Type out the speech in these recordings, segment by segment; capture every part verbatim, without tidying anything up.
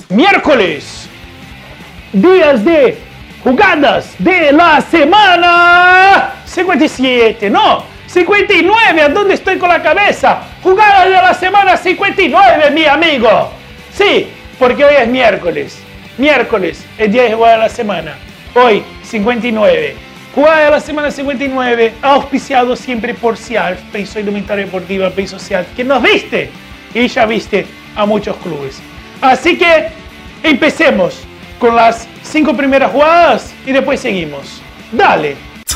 miércoles, días de jugadas de la semana cincuenta y siete, no, cincuenta y nueve, ¿a dónde estoy con la cabeza? Jugadas de la semana cincuenta y nueve, mi amigo. Sí, porque hoy es miércoles, miércoles, el día de jugada de la semana, hoy cincuenta y nueve. Jugada de la semana cincuenta y nueve, auspiciado siempre por Cialf, Peso Indumentaria Deportiva, Peso Cialf, que nos viste y ya viste a muchos clubes. Así que empecemos con las cinco primeras jugadas y después seguimos. Dale.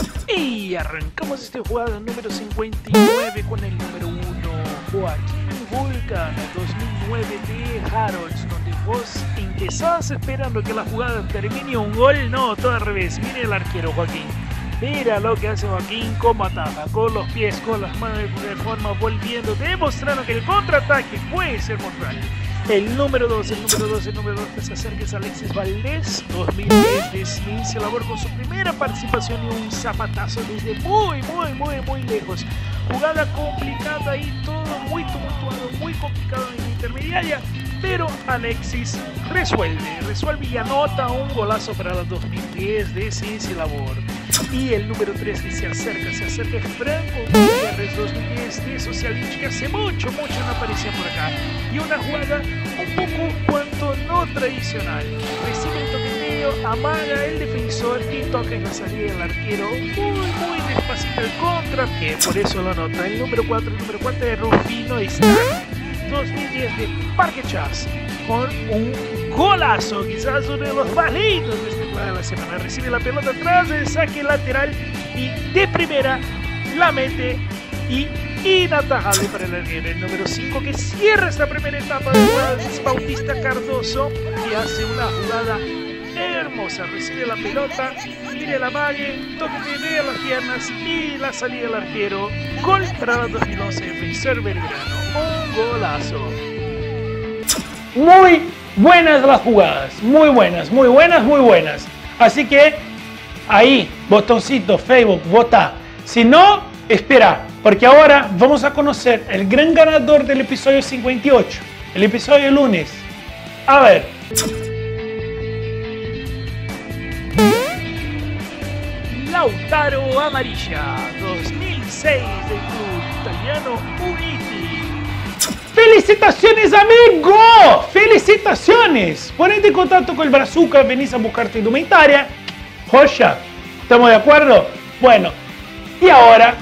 Y arrancamos esta jugada número cincuenta y nueve con el número uno, Joaquín Vulcan, dos mil nueve de Harolds, donde vos empezás esperando que la jugada termine un gol. No, todo al revés. Mire el arquero Joaquín. Mira lo que hace Joaquín, cómo ataja, con los pies, con las manos de forma, volviendo, demostrando que el contraataque puede ser mortal. El número dos, el número dos, el número dos que se acerca es Alexis Valdés, dos mil diez, inicia labor con su primera participación y un zapatazo desde muy, muy, muy, muy lejos. Jugada complicada y todo muy tumultuado, muy complicado en la intermediaria, pero Alexis resuelve, resuelve y anota un golazo para la dos mil diez de Ciencia Labor. Y el número tres que se acerca, se acerca es Franco Gutiérrez, dos mil diez de Socialich, que hace mucho, mucho no aparecía por acá. Y una jugada un poco cuanto no tradicional. Recibe el toqueteo, amaga el defensor y toca en la salida del arquero muy, muy despacito el contrapié, por eso lo anota. El número cuatro, el número cuatro de Rufino Istan, dos mil diez de Parque Chas, con un golazo, quizás uno de los más lindos de este juego de la semana. Recibe la pelota atrás del saque lateral y de primera la mete y inatajable para el arquero. El número cinco que cierra esta primera etapa de jugadas es Bautista Cardoso, que hace una jugada hermosa. Recibe la pelota, mire la mague, toque las piernas y la salida del arquero. Gol para la dos mil once, defensor Belgrano. Un golazo. Muy buenas las jugadas, muy buenas, muy buenas, muy buenas. Así que ahí, botoncito, Facebook, vota. Si no, espera, porque ahora vamos a conocer el gran ganador del episodio cincuenta y ocho, el episodio de lunes. A ver. Lautaro Amarilla, dos mil seis del club italiano Uniti. ¡Felicitaciones, amigo! ¡Felicitaciones! Ponete en contacto con el Brazuca, venís a buscar tu indumentaria. Joya, ¿estamos de acuerdo? Bueno, y ahora,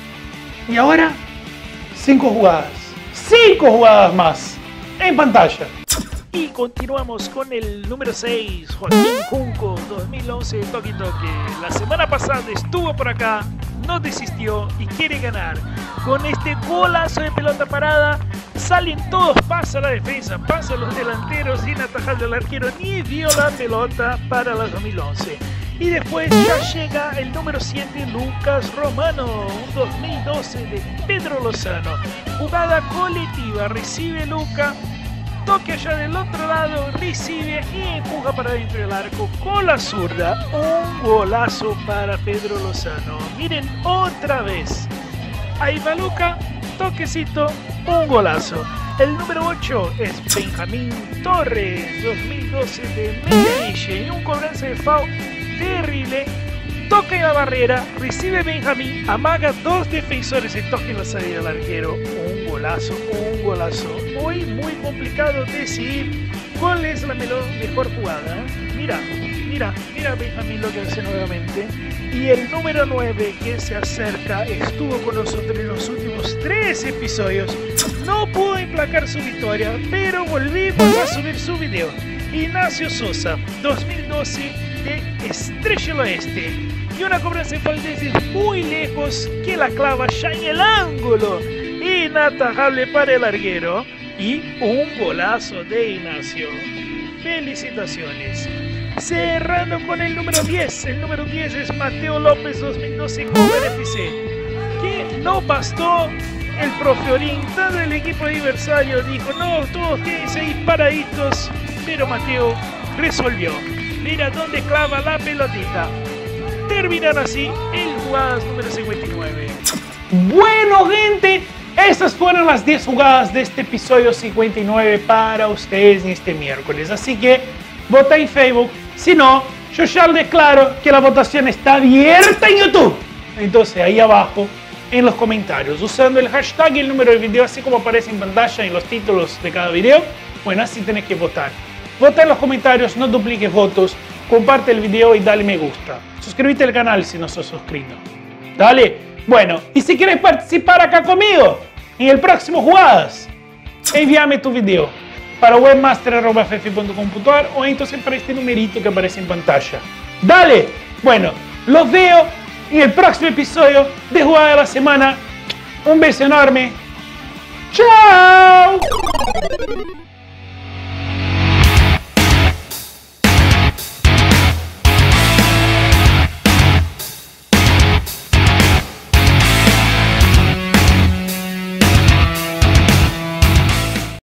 y ahora, cinco jugadas. Cinco jugadas más en pantalla. Y continuamos con el número seis, Joaquín Junco, dos mil once, Toki Toki. La semana pasada estuvo por acá, no desistió y quiere ganar. Con este golazo de pelota parada, salen todos, pasa la defensa, pasa los delanteros sin atajar al arquero, ni vio la pelota para la dos mil once. Y después ya llega el número siete, Lucas Romano, un dos mil doce de Pedro Lozano. Jugada colectiva, recibe Luca, toque allá del otro lado, recibe y empuja para dentro del arco con la zurda. Un golazo para Pedro Lozano. Miren otra vez. Ahí va Luca, toquecito, un golazo. El número ocho es Benjamín Torres, dos mil doce de Medellín. Y un cobranza de foul terrible. Toca en la barrera, recibe Benjamín, amaga dos defensores y toca en la salida del arquero. Un golazo, un golazo. Muy, muy complicado decidir cuál es la mejor jugada. Mira, mira, mira Benjamín lo que hace nuevamente. Y el número nueve que se acerca estuvo con nosotros en los últimos tres episodios. No pudo emplacar su victoria, pero volvimos a subir su video. Ignacio Sosa, dos mil doce de Estrella del Oeste. Y una cobranza de falta desde muy lejos que la clava ya en el ángulo. Inatajable para el larguero. Y un golazo de Ignacio. Felicitaciones. Cerrando con el número diez. El número diez es Mateo López, dos mil doce con el F C. Que no bastó el profe Orinta del equipo adversario. Dijo, no, todos quédense ahí paraditos. Pero Mateo resolvió. Mira dónde clava la pelotita. Terminan así el jugadas número cincuenta y nueve. Bueno, gente, Esas fueron las diez jugadas de este episodio cincuenta y nueve para ustedes en este miércoles. Así que vota en Facebook. Si no, yo ya les declaro que la votación está abierta en YouTube. Entonces ahí abajo en los comentarios, usando el hashtag y el número del video, así como aparece en pantalla en los títulos de cada video, bueno, así tenés que votar. Vota en los comentarios, no dupliques votos, comparte el video y dale me gusta. Suscríbete al canal si no sos suscrito. Dale. Bueno, y si quieres participar acá conmigo en el próximo Jugadas, envíame tu video para webmaster arroba f f punto com punto a r o entonces para este numerito que aparece en pantalla. Dale. Bueno, los veo en el próximo episodio de Jugada de la Semana. Un beso enorme. ¡Chao!